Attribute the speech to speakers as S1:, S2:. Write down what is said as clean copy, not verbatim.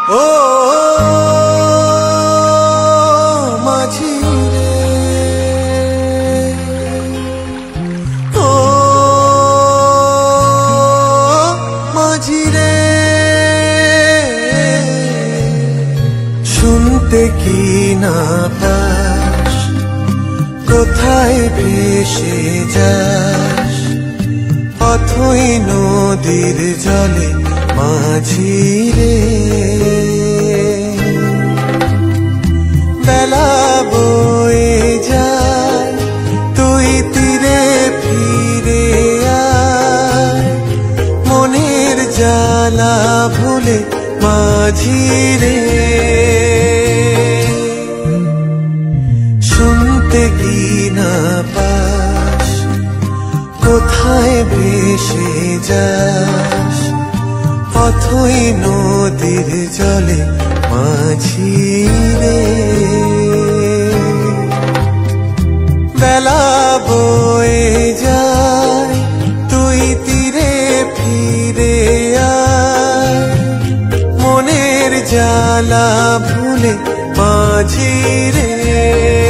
S1: ও মাঝি রে, ও মাঝি রে, শুনতে কি না পাস, কোথায় ভেসে যাস, অথই নদীর জলে মাঝি রে। বেলা বয়ে যায়, তুই তীরে ফিরে আয়, মনের জ্বালা ভুলে মাঝি রে। শুনতে কি না পাস, কোথায় ভেসে যাস, অথই নদীর জলে মাঝি রে। বেলা বয়ে যায়, তুই তীরে ফিরে আয়, মনের জ্বালা ভুলে মাঝি রে।